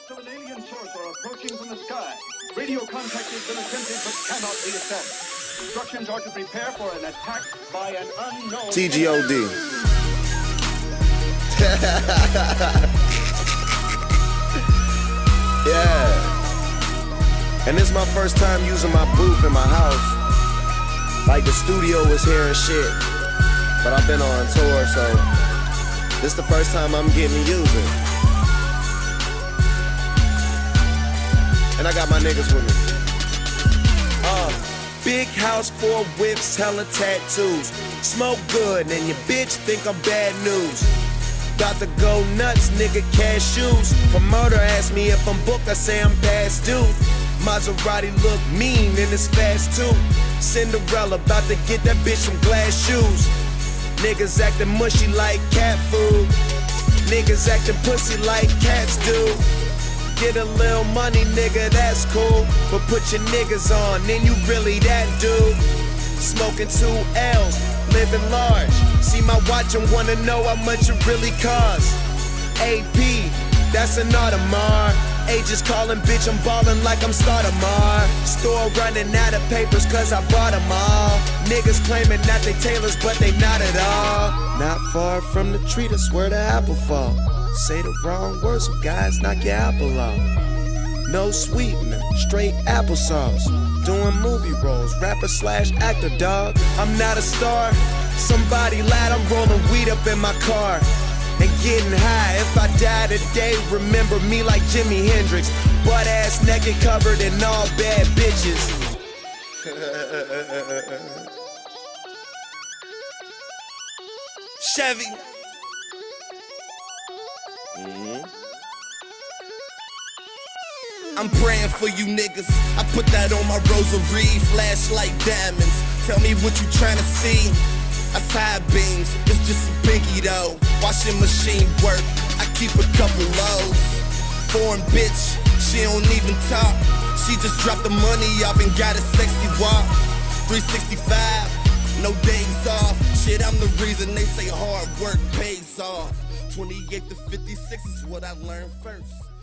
Reports of an alien source are approaching from the sky. Radio contact has been attempted but cannot be established. Instructions are to prepare for an attack by an unknown... TGOD. Yeah. And this is my first time using my booth in my house. Like the studio was here and shit. But I've been on tour, so this is the first time I'm getting to use it. And I got my niggas with me. Big house, 4 whips, hella tattoos. Smoke good and your bitch think I'm bad news. About to go nuts, nigga, cashews. Promoter asked me if I'm booked, I say I'm past due. Maserati look mean and it's fast too. Cinderella about to get that bitch some glass shoes. Niggas acting mushy like cat food. Niggas acting pussy like cats do. Get a little money, nigga, that's cool. But put your niggas on, then you really that dude. Smoking 2 L's, living large. See my watch and wanna know how much it really costs. AP, that's an Audemars. Agents calling, bitch, I'm ballin' like I'm Startamar. Store running out of papers cause I bought them all. Niggas claiming that they tailors, but they not at all. Not far from the tree, that's where the apple fall. Say the wrong words, so guys knock your apple off. No sweetener, straight applesauce. Doing movie roles, rapper / actor, dog. I'm not a star, somebody lad, I'm rolling weed up in my car and getting high. If I die today, remember me like Jimi Hendrix. Butt ass naked, covered in all bad bitches. Chevy. I'm praying for you niggas. I put that on my rosary, flashlight diamonds. Tell me what you tryna see. I side beams, it's just a pinky though. Washing machine work, I keep a couple lows. Foreign bitch, she don't even talk. She just dropped the money off and got a sexy walk. 365, no days off. Shit, I'm the reason they say hard work pays off. 28 to 56 is what I learned first.